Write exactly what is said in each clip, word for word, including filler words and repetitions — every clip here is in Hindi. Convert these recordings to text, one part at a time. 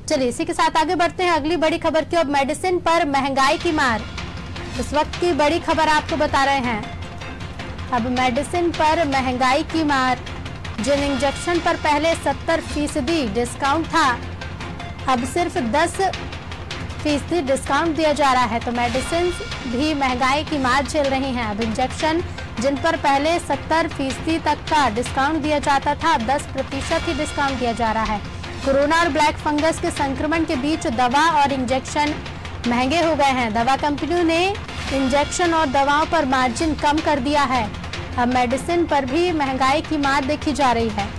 चलिए इसी के साथ आगे बढ़ते हैं अगली बड़ी खबर की। अब मेडिसिन पर महंगाई की मार, इस वक्त की बड़ी खबर आपको बता रहे हैं। अब मेडिसिन पर महंगाई की मार, जिन इंजेक्शन पर पहले सत्तर फीसदी डिस्काउंट था अब सिर्फ दस फीसदी डिस्काउंट दिया जा रहा है। तो मेडिसिन भी महंगाई की मार झेल रही हैं। अब इंजेक्शन जिन पर पहले सत्तर फीसदी तक का डिस्काउंट दिया जाता था अब दस प्रतिशत ही डिस्काउंट दिया जा रहा है। कोरोना और ब्लैक फंगस के संक्रमण के बीच दवा और इंजेक्शन महंगे हो गए हैं। दवा कंपनियों ने इंजेक्शन और दवाओं पर मार्जिन कम कर दिया है। अब मेडिसिन पर भी महंगाई की मार देखी जा रही है।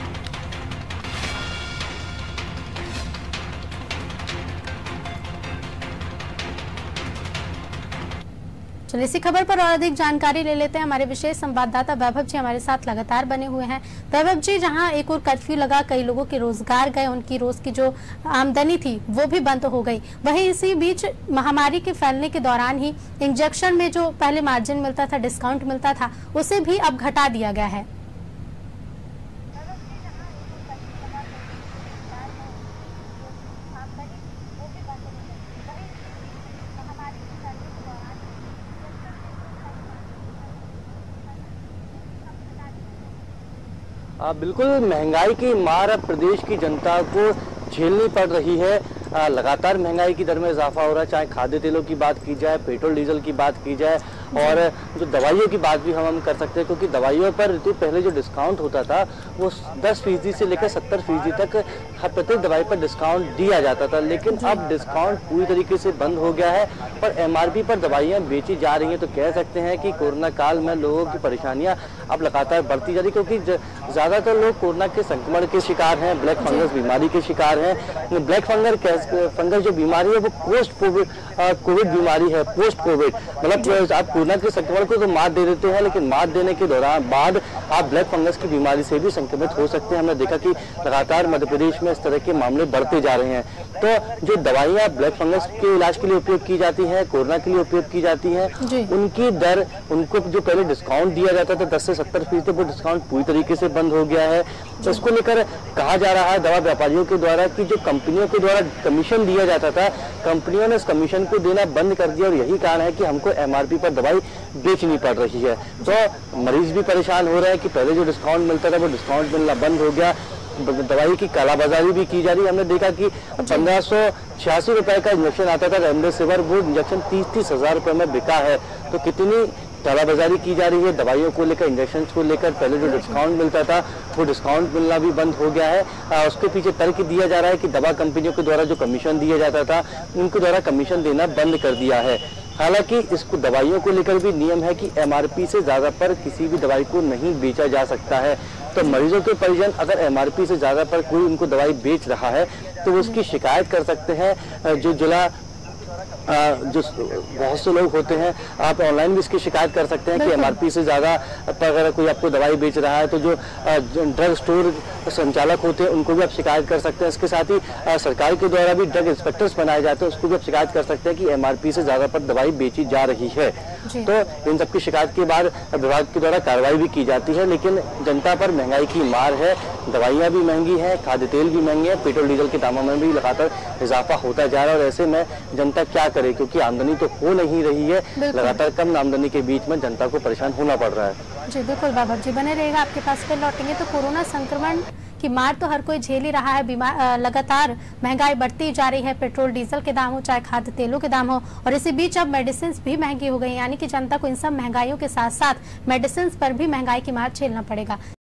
चलिए इसी खबर पर और अधिक जानकारी ले लेते हैं। हमारे विशेष संवाददाता वैभव जी हमारे साथ लगातार बने हुए हैं। वैभव जी, जहां एक और कर्फ्यू लगा, कई लोगों के रोजगार गए, उनकी रोज की जो आमदनी थी वो भी बंद हो गई। वहीं इसी बीच महामारी के फैलने के दौरान ही इंजेक्शन में जो पहले मार्जिन मिलता था, डिस्काउंट मिलता था, उसे भी अब घटा दिया गया है। आ, बिल्कुल महंगाई की मार अब प्रदेश की जनता को झेलनी पड़ रही है। आ, लगातार महंगाई की दर में इजाफा हो रहा है, चाहे खाद्य तेलों की बात की जाए, पेट्रोल डीजल की बात की जाए और जो दवाइयों की बात भी हम हम कर सकते हैं, क्योंकि दवाइयों पर ऋतु पहले जो डिस्काउंट होता था वो दस फीसदी से लेकर सत्तर फीसदी तक हर प्रत्येक दवाई पर डिस्काउंट दिया जाता था। लेकिन अब डिस्काउंट पूरी तरीके से बंद हो गया है और एमआरपी पर दवाइयाँ बेची जा रही हैं। तो कह सकते हैं कि कोरोना काल में लोगों की परेशानियां अब लगातार बढ़ती जा रही, क्योंकि ज्यादातर लोग कोरोना के संक्रमण के शिकार हैं, ब्लैक फंगस बीमारी के शिकार हैं। ब्लैक फंगस फंगस जो बीमारी है वो पोस्ट कोविड कोविड बीमारी है, पोस्ट कोविड मतलब आप कोरोना के संक्रमण को तो मात दे देते हैं, लेकिन मात देने के दौरान बाद आप ब्लैक फंगस की बीमारी से भी संक्रमित हो सकते हैं। हमने देखा कि लगातार मध्य प्रदेश में इस तरह के मामले बढ़ते जा रहे हैं। तो जो दवाइयाँ ब्लैक फंगस के इलाज के लिए उपयोग की जाती हैं, कोरोना के लिए उपयोग की जाती हैं, उनकी दर, उनको जो पहले डिस्काउंट दिया जाता था दस से सत्तर फीसदी, वो डिस्काउंट पूरी तरीके से बंद हो गया है। तो इसको लेकर कहा जा रहा है दवा व्यापारियों के द्वारा कि जो कंपनियों के द्वारा कमीशन दिया जाता था, कंपनियों ने इस कमीशन को देना बंद कर दिया और यही कारण है कि हमको एमआरपी पर दवाई बेचनी पड़ रही है। तो मरीज भी परेशान हो रहे हैं कि पहले जो डिस्काउंट मिलता था वो डिस्काउंट मिलना बंद हो गया, दवाई की कालाबाजारी भी की जा रही है। हमने देखा कि पंद्रह सौ छियासी रुपए का इंजेक्शन आता था रेमडेसिविर, वो इंजेक्शन तीस तीस हजार रुपए में बिका है। तो कितनी कालाबाजारी की जा रही है दवाइयों को लेकर, इंजेक्शन को लेकर। पहले जो डिस्काउंट मिलता था वो डिस्काउंट मिलना भी बंद हो गया है। आ, उसके पीछे तर्क दिया जा रहा है कि दवा कंपनियों के द्वारा जो कमीशन दिया जाता था उनके द्वारा कमीशन देना बंद कर दिया है। हालांकि इसको दवाइयों को लेकर भी नियम है कि एमआरपी से ज्यादा पर किसी भी दवाई को नहीं बेचा जा सकता है। तो मरीजों के परिजन अगर एमआरपी से ज्यादा पर कोई उनको दवाई बेच रहा है तो वो उसकी शिकायत कर सकते हैं। जो जिला जो बहुत से लोग होते हैं, आप ऑनलाइन भी इसकी शिकायत कर सकते हैं कि एमआरपी से ज्यादा अगर कोई आपको दवाई बेच रहा है तो जो ड्रग स्टोर संचालक होते हैं उनको भी आप शिकायत कर सकते हैं। इसके साथ ही सरकार के द्वारा भी ड्रग इंस्पेक्टर्स बनाए जाते हैं, उसको भी आप शिकायत कर सकते हैं कि एमआरपी से ज्यादा पर दवाई बेची जा रही है। तो इन सबकी शिकायत के बाद विभाग के द्वारा कार्रवाई भी की जाती है। लेकिन जनता पर महंगाई की मार है, दवाइयाँ भी महंगी हैं, खाद्य तेल भी महंगे हैं, पेट्रोल डीजल के दामों में भी लगातार इजाफा होता जा रहा है और ऐसे में जनता क्या करे, क्योंकि आमदनी तो हो नहीं रही है। लगातार कम आमदनी के बीच में जनता को परेशान होना पड़ रहा है। जी बिल्कुल वैभव जी, बने रहेगा आपके पास, फिर लौटेंगे। तो कोरोना संक्रमण की मार तो हर कोई झेल ही रहा है, बीमार लगातार महंगाई बढ़ती जा रही है, पेट्रोल डीजल के दाम हो चाहे खाद्य तेलों के दाम हो, और इसी बीच अब मेडिसिन भी महंगी हो गई, यानी कि जनता को इन सब महंगाइयों के साथ साथ मेडिसिन पर भी महंगाई की मार झेलना पड़ेगा।